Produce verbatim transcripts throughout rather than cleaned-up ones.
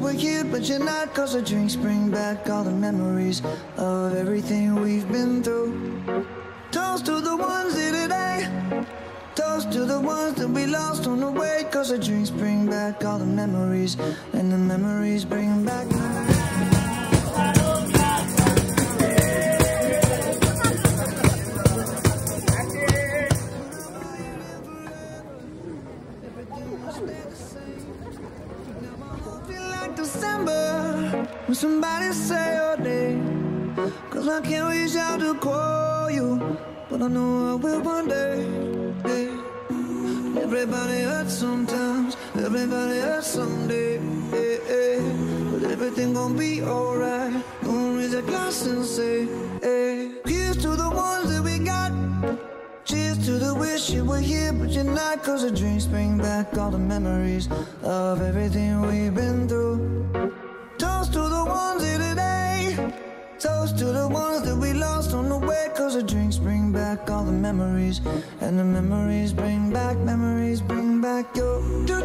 were here, but you're not. Cause the drinks bring back all the memories of everything we've been through. Toast to the ones here today. Toast to the ones that we lost on the way. Cause the drinks bring back all the memories, and the memories bring back. December, when somebody say your name, cause I can't reach out to call you, but I know I will one day. Hey. Everybody hurts sometimes, everybody hurts someday. Hey, hey. But everything gon' be alright. Gonna raise a glass and say, hey. Here's to the ones that we got. Cheers to the wish you were here, but you're not. Cause the drinks bring back all the memories of everything we've been through. Toast to the ones here today. Toast to the ones that we lost on the way. Cause the drinks bring back all the memories, and the memories bring back, memories bring back your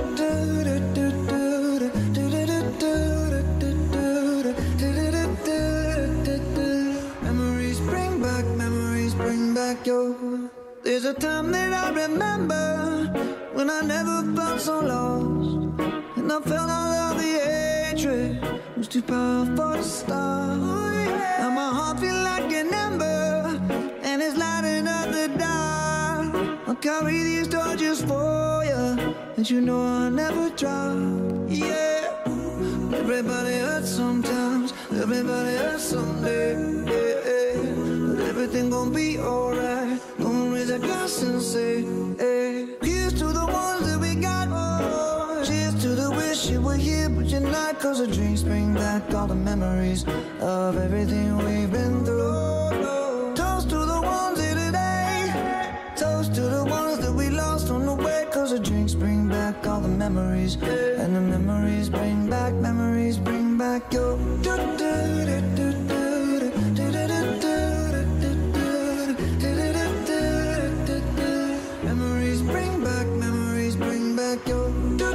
memories bring back, memories bring back your. There's a time that I remember when I never felt so lost, and I felt all of the hatred was too powerful to stop. Now my heart feel like an ember, and it's lighting up the dark. I'll carry these torches for you, and you know I'll never drop. Yeah, everybody hurts sometimes, everybody hurts someday. Yeah, yeah. But everything gon' be alright. Gonna raise a glass and say, hey. Here's to the ones that we got. Oh, cheers to the wish you were here, but you're not. Cause the drinks bring back all the memories of everything we've been through. Toast to the ones here today. Toast to the ones that we lost on the way. Cause the drinks bring back all the memories, and the memories bring back, memories bring back your. Memories bring back, memories bring back your.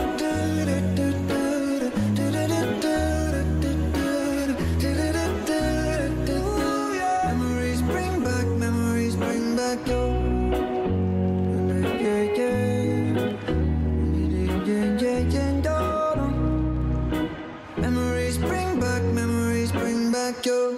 Memories bring back, memories bring back your. Memories bring back, memories bring back your.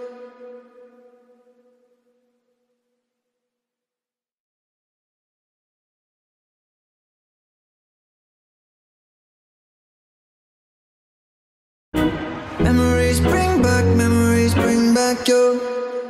Memories bring back, memories bring back your.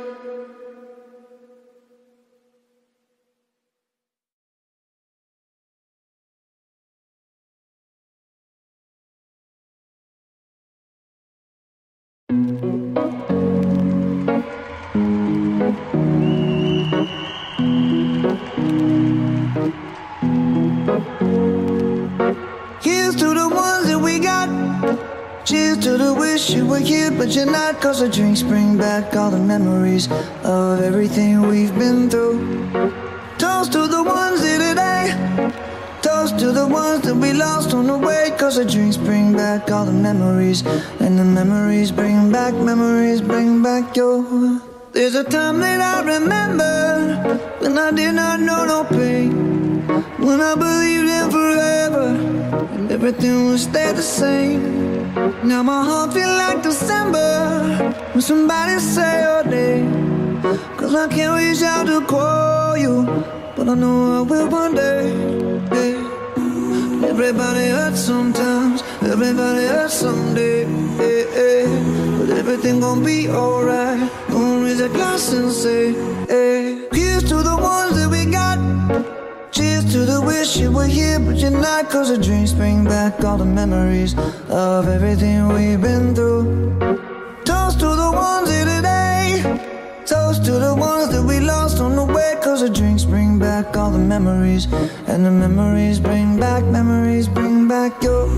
Here's to the ones that we got. Cheers to the wish you were here, but you're not. Cause the drinks bring back all the memories of everything we've been through. Toast to the ones here today. Toast to the ones that we lost on the way. Cause the drinks bring back all the memories, and the memories bring back, memories bring back your. There's a time that I remember when I did not know no pain, when I believed in forever and everything would stay the same. Now my heart feel like December when somebody say your name. Cause I can't reach out to call you, but I know I will one day. Hey. Everybody hurts sometimes, everybody hurts someday. Hey, hey. But everything gon' be alright. Gonna raise a glass and say, hey. Here's to the ones that we got. Cheers to the wish you were here, but you're not. Cause the drinks bring back all the memories of everything we've been through. Toast to the ones here today. Toast to the ones that we lost on the way. Cause the drinks bring back all the memories, and the memories bring back, memories bring back your.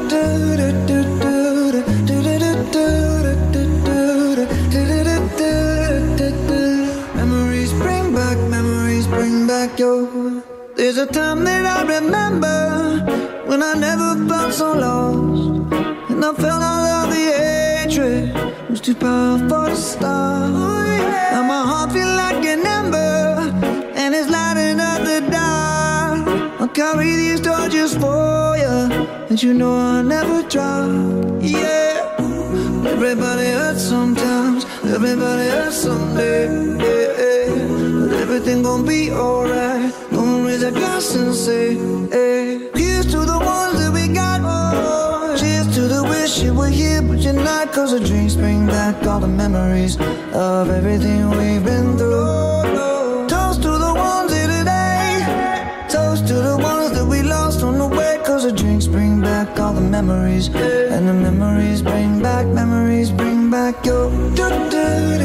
Memories bring back, memories bring back your. There's a time that I remember when I never felt so lost, and I felt all was too powerful to stop. Now my heart feels like an ember, and it's lighting up the dark. I'll carry these torches for you, and you know I'll never drop. Yeah. Everybody hurts sometimes, everybody hurts someday. Yeah, yeah. But everything gon' be alright. Gonna raise a glass and say, hey. Here's to the ones that we got. Oh, cheers to the wish you were here, but you're not. Cause the drinks bring back all the memories of everything we've been through. Toast to the ones here today. Toast to the ones that we lost on the way. Cause the drinks bring back all the memories, and the memories bring back, memories bring back your.